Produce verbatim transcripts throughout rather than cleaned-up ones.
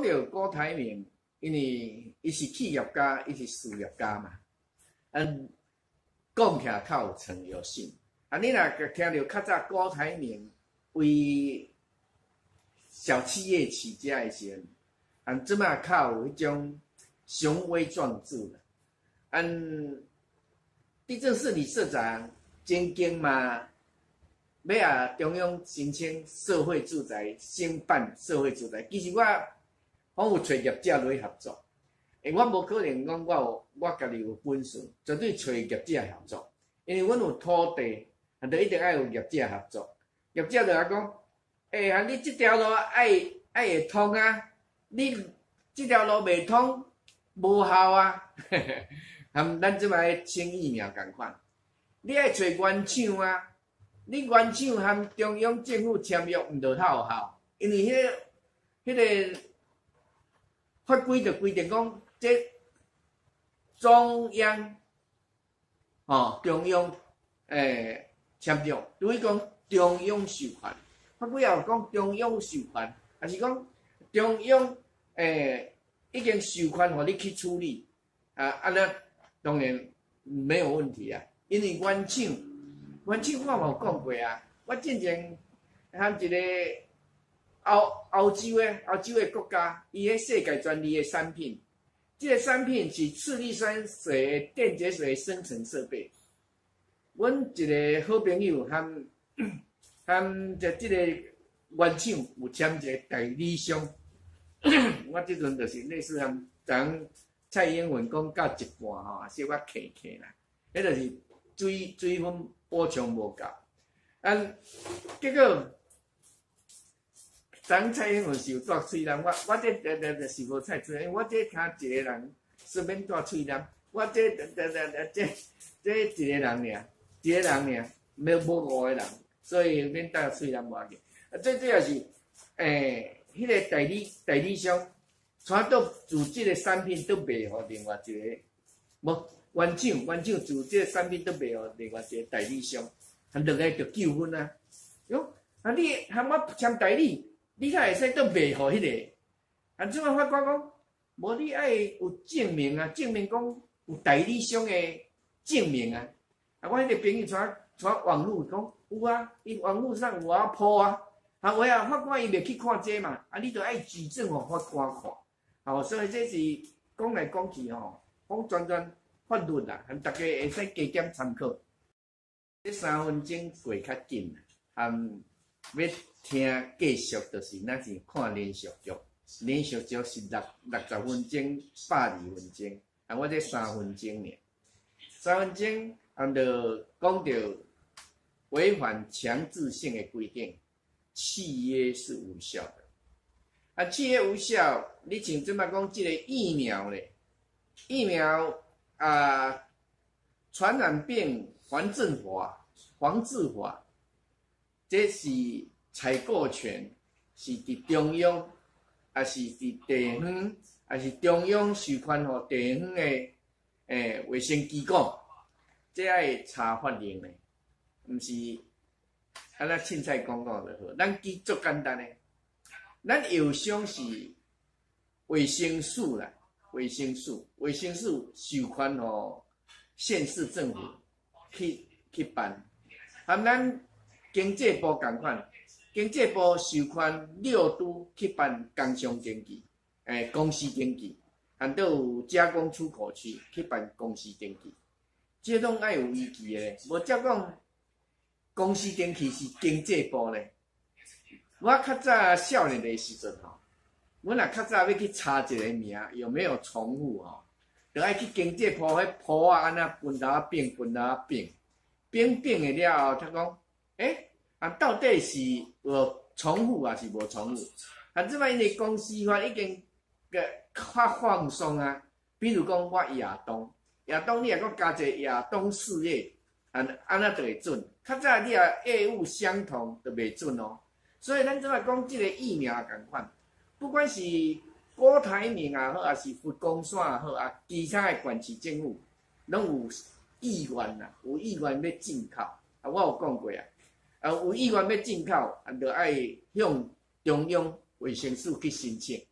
到郭台铭，因为伊是企业家，伊是事业家嘛，嗯，讲起来较有诚有信。啊，你若听到较早郭台铭为小企业起家的时阵，啊，即马较有迄种雄威壮志啦。按地政士理社长曾经嘛，要啊中央申请社会住宅，兴办社会住宅。其实我我有找业者来合作，诶，我无可能讲我有我家己有本事，绝对找业者合作，因为阮有土地，啊，就一定爱有业者合作。业者就来讲，诶、欸，啊，你即条路爱爱会通啊，你即条路袂通，无效啊。含咱即摆清疫苗共款，你爱找原厂啊，你原厂含中央政府签约，毋着较有效，因为迄、那个、迄、那个法规就规定讲，这中央哦，中央诶签约，等于讲中央授权，法规也有讲中央授权，还是讲中央诶已经授权互你去处理啊，啊那。当然没有问题啊，因为原厂，原厂我嘛有讲过啊，我之前和一个欧欧洲的欧洲的国家，伊迄世界专利的产品，这个产品是次氯酸水的电解水生成设备。阮一个好朋友和和这这个原厂有签一个代理商，我即阵就是类似和咱。蔡英文讲到一半吼，小可客客啦，迄就是水水分补充无够。啊，结果咱蔡英文是有带喙南，我我这这这是无菜出，我这听一个人顺便带喙南，我这这这这这这一个人尔，一个人尔，没无五个人，所以免带喙南无要紧。啊，最主要是诶，迄、那个代理代理商。传到自这个产品都卖互另外一个，无原厂原厂自这个产品都卖互另外一个代理商，啊，两个就纠纷啊。哟，啊你和我签代理，你才会使都卖互迄个。啊，即摆法官讲，无你爱有证明啊，证明讲有代理商的证明啊。啊，我迄个朋友传传网络讲有啊，伊网络上有啊铺啊。啊，喂啊，法官伊袂去看这嘛，啊，你着爱举证互法官看。哦，所以这是讲来讲去吼，讲全全法律啦，含大家会使加减参考。这三分钟过较紧啦，含要听继续就是咱是看连续剧，连续剧是六六十分钟、百二分钟，啊，我这三分钟尔，三分钟含着讲到违反强制性的规定，契约是无效的。啊，契约无效，你像即摆讲即个疫苗咧，疫苗啊，传染病防治法、防治法，这是采购权是伫中央，还是伫地方，还是中央授权互地方的诶卫生机构，这爱查法令咧，毋是安那凊彩讲讲就好，咱记足简单诶。咱药商是卫生署啦，卫生署，卫生署授权予县市政府去去办，含咱经济部共款，经济部授权六都去办工商登记，诶、欸，公司登记，含都有加工出口区去办公司登记，这拢爱有依据诶，无照讲公司登记是经济部咧。我较早少年的时阵吼，阮若较早要去查一个名有没有重复吼，就爱去经济部迄簿啊，安那分头并分头并，并并的了后，他讲，诶，啊到底是有重复还是无重复？啊，即摆因为公司法已经个较放松啊，比如讲我亚东，亚东你若讲加一个亚东事业，安安那就会准。较早你啊业务相同就袂准哦。所以咱即摆讲即个疫苗也共款，不管是郭台铭也好，还是佛光山也好，啊，其他的县市政府拢有意愿啦，有意愿要进口。啊，我有讲过啊，啊有意愿要进口，啊，就爱向中央卫生署去申请。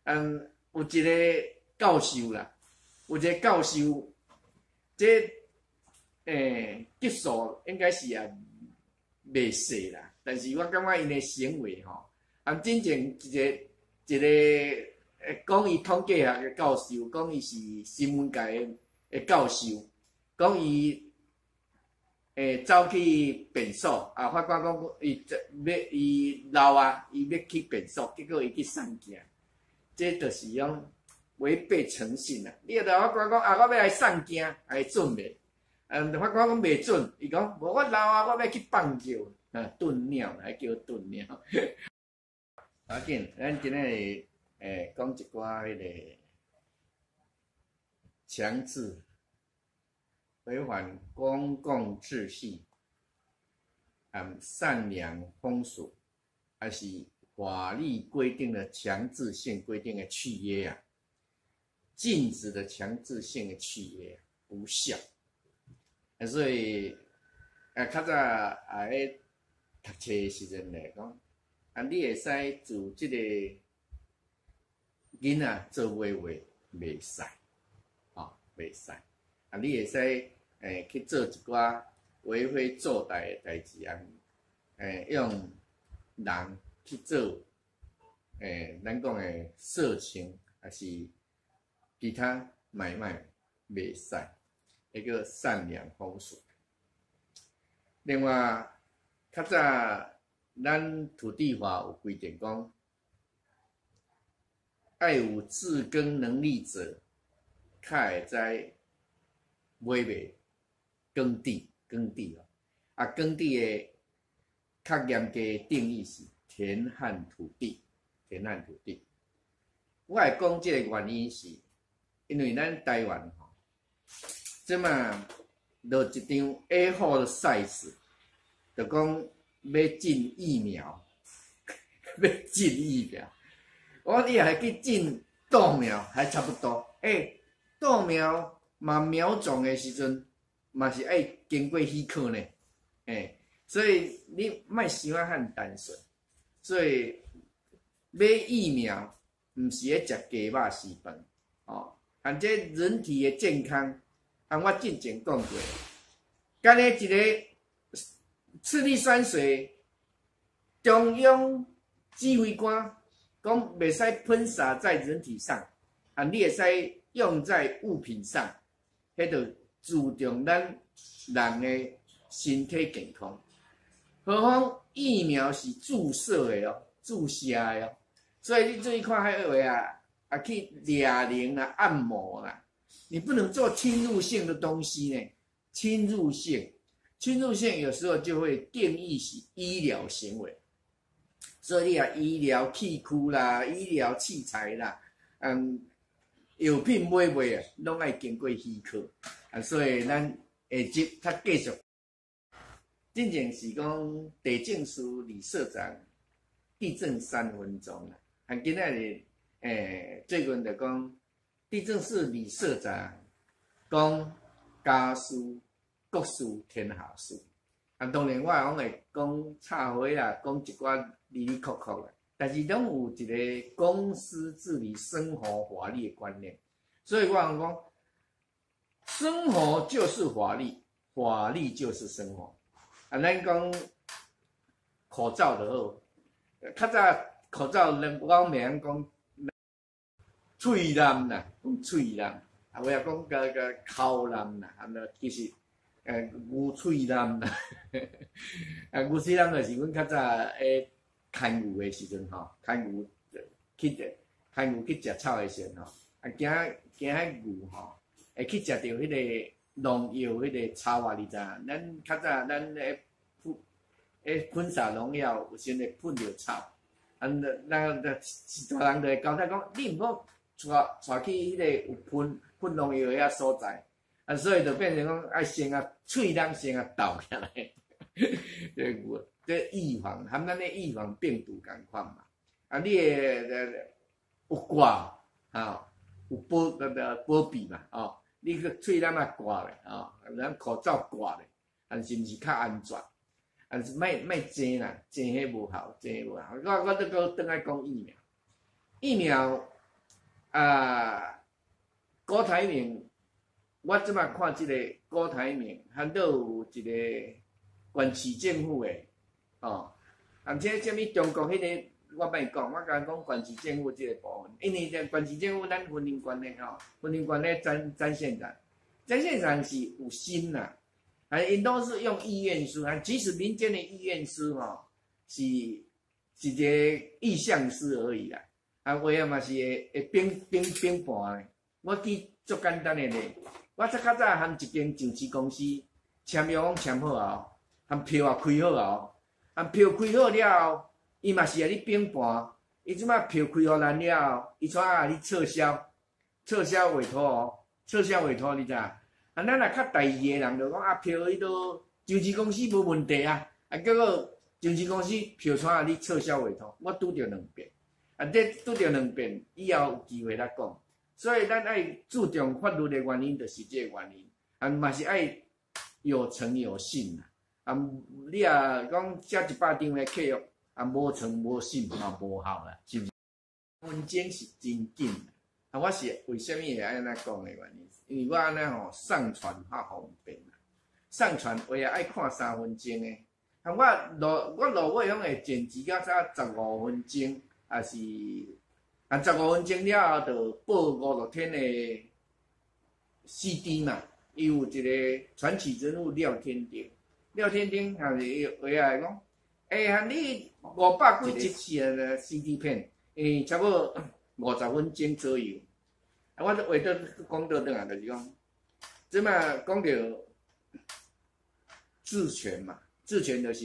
嗯，有一个教授啦，有一个教授，这诶技术应该是也袂细啦，但是我感觉因的行为吼，啊，真正一个一个诶讲伊统计学嘅教授，讲伊是新闻界嘅教授，讲伊。诶，走去变所啊！法官讲伊要伊老啊，伊要去变所，结果伊去送件，这就是讲违背诚信啦。你个法官讲啊，我要来送件，会准袂？嗯，法官讲袂准，伊讲无我老啊，我要去放尿啊，炖鸟还叫炖鸟。要紧，咱今日诶讲一寡迄个强制。违反公共秩序、嗯善良风俗，还是法律规定的强制性规定的契约啊，禁止的强制性的契约、啊、无效。啊，所以啊，较早啊咧读册的时阵来讲，啊，你会使自即个囡仔做画画，袂使，哦，袂使。啊，你会使。诶，去做一寡为非作歹的代志啊！诶，用人去做诶，咱讲诶色情还是其他买卖袂使，迄个善良风俗。另外，较早咱土地法有规定讲，爱有自耕能力者，较会知买卖。耕地，耕地哦，啊，耕地的较严格的定义是田汉土地，田汉土地。我会讲这个原因是，因为咱台湾吼，即嘛落一张 A 四 的 size， 就讲要进疫苗，要进疫苗，我你还去进稻苗，还差不多。诶、欸，稻苗嘛苗种的时阵。嘛是爱经过许可呢，诶，所以你莫想啊遐单纯。所以买疫苗，毋是咧食鸡肉饲饭，哦，按这人体的健康，按我之前讲过，干咧一个次氯酸水，中央指挥官讲袂使喷洒在人体上，啊，你会使用在物品上，迄就。注重咱人的身体健康，何况疫苗是注射的哦，注射的哦，所以你注意看迄位啊，啊去抓人啊、按摩啦，你不能做侵入性的东西呢。侵入性，侵入性有时候就会定义是医疗行为，所以啊，医疗器具啦、医疗器材啦，嗯。药品买卖啊，拢爱经过许可啊，所以咱下集较继续。真正是讲地政司李社长地震三分钟啦，啊，今仔日诶，最近就讲地政司李社长讲家事国事天下事，啊，当然我讲会讲插花啊，讲一寡哩哩扣扣的。但是拢有一个公司治理生活法律的观念，所以我讲讲，生活就是法律，法律就是生活。啊，咱讲口罩就好，较早口罩人讲名讲喙蓝啦，讲喙蓝，啊，我也讲个个口蓝啦，啊，其实诶牛喙蓝啦，啊，牛喙蓝就是阮较早诶。牵牛的时阵吼，牵牛去牵牛去食草的时阵吼，啊，惊惊迄牛吼会去食着迄个农药迄个草啊，你知影？咱较早咱咧喷诶喷洒农药，有时会喷着草，啊，咱咱是大人就会交代讲，你毋好带带去迄个有喷喷农药遐所在，啊，所以就变成讲爱先啊喙人先啊倒起来，这牛。这预防，含咱咧预防病毒共款嘛。啊，你诶有挂，吼，有保个个保庇嘛，哦，你个喙咱啊挂咧，哦，咱口罩挂咧，但是毋是较安全？但是莫莫争啦，争迄无效，争迄无效。我我都搁倒来讲疫苗，疫苗啊，郭台铭，我即摆看即个郭台铭，还都有一个县市政府的哦，而且什么中国迄、那个。 我袂讲，我甲讲县市政府即个部分，因为县市政府咱婚姻关系吼，婚姻关系展展现长，展现长是有心啦，啊，因都是用意愿书啊，其实民间的意愿书吼，是是一个意向书而已啦，啊，有啊嘛是会会编编编盘的。我举足简单的例，我则较早含一间上市公司签约讲签好后，含票也开好后，含票开好了后。 伊嘛是啊，你编盘，伊即摆票开互咱了后，伊怎啊你撤销？撤销委托哦，撤销委托，你知影？啊，咱若较大意的人就讲啊，票迄都上市公司无问题啊，啊，结果上市公司票怎啊你撤销委托？我拄着两遍，啊，这拄着两遍，以后有机会来讲。所以咱爱注重法律的原因，就是这个原因，啊，嘛是爱有诚有信啦。啊，你啊讲写一百张的契约。 啊，无诚无信嘛无效啦，是毋是？分钟是真紧啊！我是为虾米会安尼讲的原因？因为我安尼吼上传较方便啦，上传话也爱看三分钟的。啊，我录我录我用会剪辑到才十五分钟，啊是啊十五分钟了后，就播五六天的 C D 嘛。伊有一个传奇人物廖天丁，廖天丁啊是话来讲。 哎呀，你五百几集次的 C D 片，诶，差不多五十分钟左右。啊，我话到讲到倒啊，就是讲，即嘛讲到自权嘛，自权就是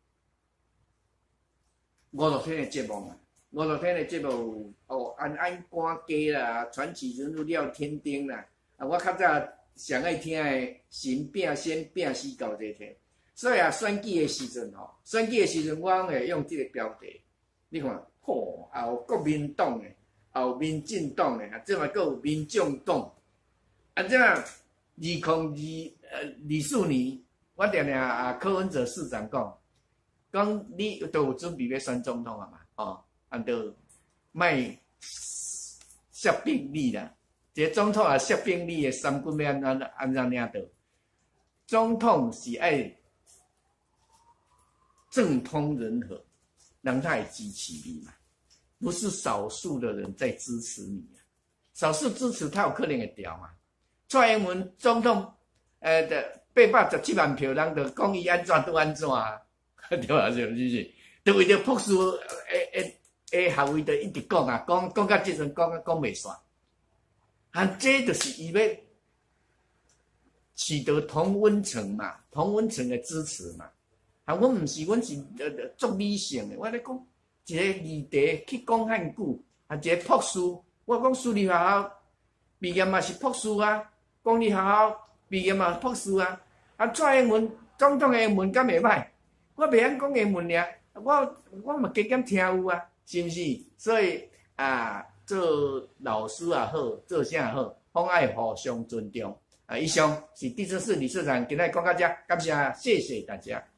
五六天的节目嘛，五六天的节目哦，安安官家啦，传奇人物廖天丁啦，啊，我较早上爱听的神变仙变死搞这天。 所以啊，选举的时阵吼，选举的时阵，我会用这个标题。你看，吼、哦，有国民党的，有民进党的，啊，这嘛佫有民众党。啊，这二零二呃二四年，我定定啊柯文哲市长讲，讲你都有准备要选总统啊嘛，哦，啊，就卖削兵力啦。这总统啊，削兵力的三军要安怎安怎领导？总统是爱。 政通人和，让他会支持你嘛，不是少数的人在支持你啊，少数支持他有可能会掉嘛。蔡英文总统，呃的八百十七万票，人就讲伊安怎都安怎啊，对吧？是不是？就为着朴树，诶诶诶，下位就一直讲啊，讲讲到即阵，讲讲袂煞，啊，这就是伊要取得同温层嘛，同温层的支持嘛。 啊，我毋是，阮是呃足理性的。我咧讲一个议题去讲遐久，啊，一个博士，我讲私立学校毕业嘛是博士啊，公立学校毕业嘛博士啊。啊，蔡英文总统的英文敢袂歹？我袂晓讲英文尔，我我嘛加减听有啊，是毋是？所以啊，做老师也好，做啥也好，拢爱互相尊重。啊，以上是第十四理事长今日讲到这，感谢，谢谢大家。